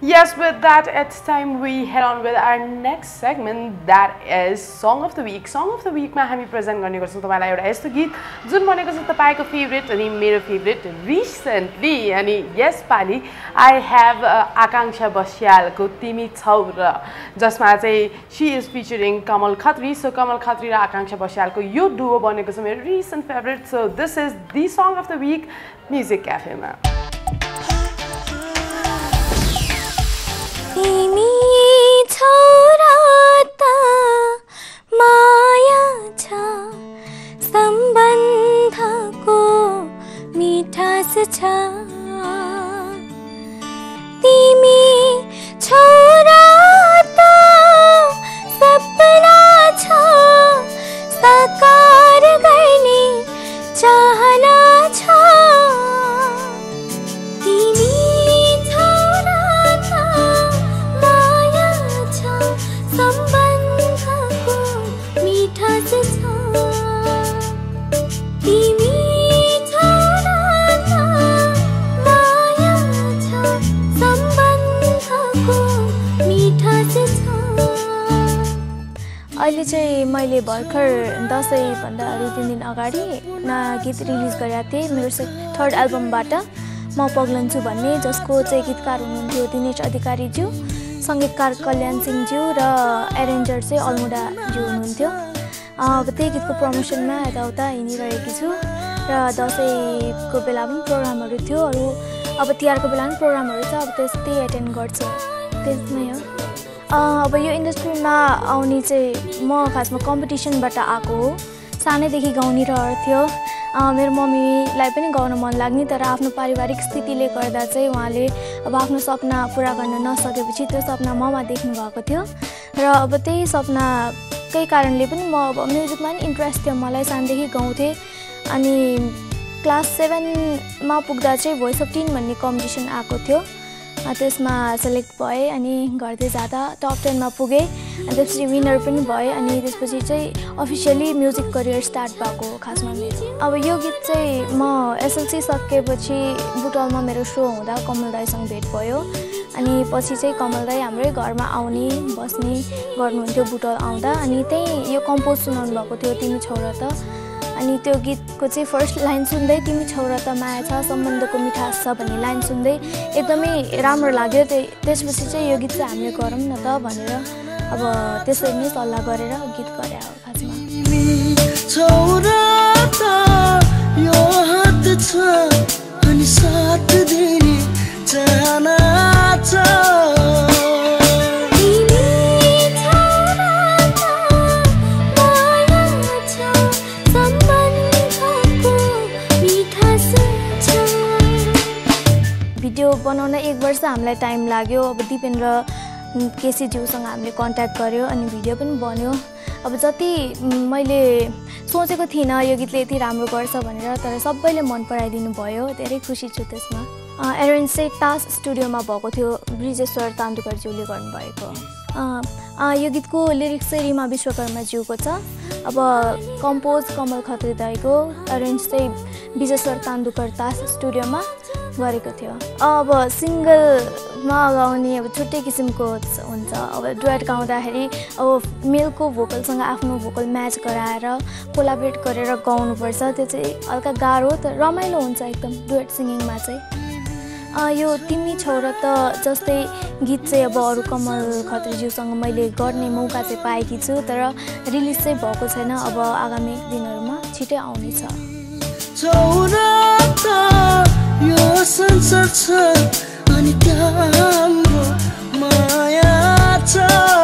Yes, with that, it's time we head on with our next segment, that is Song of the Week. Song of the Week मा हामी present गर्ने गर्छौं तपाईलाई एउटा यस्तो गीत जुन बनेको छ तपाईको फेभरेट अनि मेरो फेभरेट रिसेन्टली अनि यस पाली आई हेभ आकांक्षा बस्यालको तिमी छौ र जसमा चाहिँ she is featuring Kamal Khatri. So Kamal Khatri र आकांक्षा बस्यालको यो डुओ बनेको छ मेरो recent favourite. So this is the song of the week music क्याफेमा. तिमी छौ राता माया छ सम्बन्धको मिठास छ तिमी छौ राता सपना छ साकार गर्ने चाहना छ तिमी अहिले चाहिँ मैले भर्खर दसैँभन्दा 2-3 दिन अगाडि गीत रिलिज गरेको थिएँ मेरो थर्ड एल्बमबाट म पग्लन्छु भन्ने, जसको चाहिँ गीतकार हुनुहुन्थ्यो दिनेश अधिकारीज्यू, सङ्गीतकार कल्याण सिंहज्यू र एरेन्जर चाहिँ अलमुडाज्यू हुनुहुन्थ्यो. अब त्यही गीतको प्रमोसनमा यताउता हिँडिरहेकी छु र दसैँको बेला पनि प्रोग्रामहरू थियो, अरू अब तिहारको बेला पनि प्रोग्रामहरू छ, अब त्यस्तै एटेन्ड गर्छ, त्यसमै हो. अब यो इन्डस्ट्रीमा आउने चाहिँ म खासमा कम्पिटिसनबाट आएको हो. सानैदेखि गाउने रहर थियो. मेरो मम्मीलाई पनि गाउन मन लाग्ने, तर आफ्नो पारिवारिक स्थितिले गर्दा चाहिँ उहाँले अब आफ्नो सपना पुरा गर्न नसकेपछि त्यो सपना ममा देख्नु भएको थियो र अब त्यही सपनाकै कारणले पनि म अब म्युजिकमा पनि इन्ट्रेस्ट थियो मलाई. सानैदेखि गाउँथेँ अनि क्लास 7मा पुग्दा चाहिँ भोइस अफ टिन भन्ने कम्पिटिसन आएको थियो, त्यसमा सेलेक्ट भएँ अनि गर्दै जाँदा टप 10मा पुगेँ अनि त्यसपछि विनर पनि भएँ अनि त्यसपछि चाहिँ अफिसियली म्युजिक करियर स्टार्ट भएको हो खासमा मेरो. अब यो गीत चाहिँ म एसएलसी सकेपछि बुटवलमा मेरो सो हुँदा कमल दाईसँग भेट भयो अनि पछि चाहिँ कमल दाई हाम्रै घरमा आउने बस्ने गर्नुहुन्थ्यो बुटवल आउँदा अनि त्यही यो कम्पोज सुनाउनु भएको थियो तिमी छौ र त. अनि त्यो गीतको चाहिँ फर्स्ट लाइन सुन्दै तिमी छौ र त माया छ सम्बन्धको मिठास छ भन्ने लाइन सुन्दै एकदमै राम्रो लाग्यो. त्यसपछि चाहिँ यो गीत चाहिँ हामीले गरौँ न त भनेर अब त्यसरी नै सल्लाह गरेर गीत गरे हो खासमा. छौ र त यो हात छ अनि साथ दिने चाहना छ भिडियो बनाउन 1 वर्ष हामीलाई टाइम लाग्यो. अब दिपेन्द्र केसीज्यूसँग हामीले कन्ट्याक्ट गऱ्यो अनि भिडियो पनि बन्यो. अब जति मैले सोचेको थिइनँ यो गीतले यति राम्रो गर्छ भनेर, तर सबैले मन पराइदिनु भयो, धेरै खुसी छु त्यसमा. एरेन्ज चाहिँ तास स्टुडियोमा भएको थियो, ब्रिजेश्वर तान्दुकरज्यूले गर्नुभएको. यो गीतको लिरिक्स चाहिँ रिमा विश्वकर्माज्यूको छ. अब कम्पोज कमल खत्री दाईको, एरेन्ज चाहिँ ब्रिजेश्वर तान्दुकर तास स्टुडियोमा गरेको थियो. अब सिङ्गलमा गाउने अब छुट्टै किसिमको हुन्छ. अब डुएट गाउँदाखेरि अब मेलको भोकलसँग आफ्नो भोकल म्याच गराएर कोलाबरेट गरेर गाउनुपर्छ, त्यो चाहिँ हल्का गाह्रो तर रमाइलो हुन्छ एकदम डुएट सिङ्गिङमा चाहिँ. यो तिमी छौ र त जस्तै गीत चाहिँ अब अरू कमल खत्रीज्यूसँग मैले गर्ने मौका चाहिँ पाएकी छु, तर रिलिज चाहिँ भएको छैन. अब आगामी दिनहरूमा छिटै आउनेछ. यो संसार छ अनि हाम्रो माया छ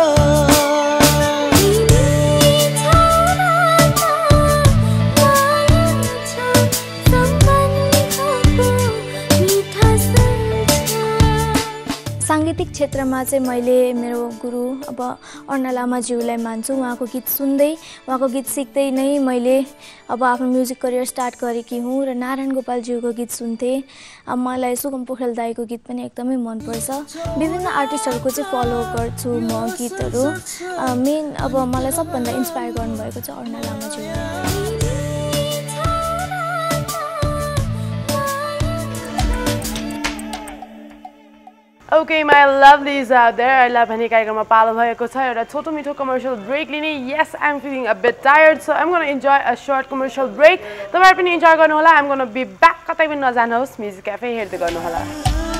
साङ्गीतिक क्षेत्रमा चाहिँ मैले मेरो गुरु अब अर्ना लामाज्यूलाई मान्छु. उहाँको गीत सुन्दै उहाँको गीत सिक्दै नै मैले अब आफ्नो म्युजिक करियर स्टार्ट गरेकी हुँ र नारायण गोपालज्यूको गीत सुन्थेँ. अब मलाई सुगम पोखरेल दाईको गीत पनि एकदमै मनपर्छ. विभिन्न आर्टिस्टहरूको चाहिँ फलो गर्छु म गीतहरू. मेन अब मलाई सबभन्दा इन्सपायर गर्नुभएको चाहिँ अर्ना लामाज्यू. Okay, my lovelies out there. अहिले भने कार्यक्रममा पालो भएको छ एउटा छोटो मिठो कमर्शियल ब्रेक लिने. Yes, I'm feeling a bit tired, so I'm going to enjoy a short commercial break. तपाईहरु पनि इन्जॉय गर्नु होला. I'm going to be back. कतै पनि नजानुहोस्. म्युजिक क्याफे हेर्दै गर्नु होला.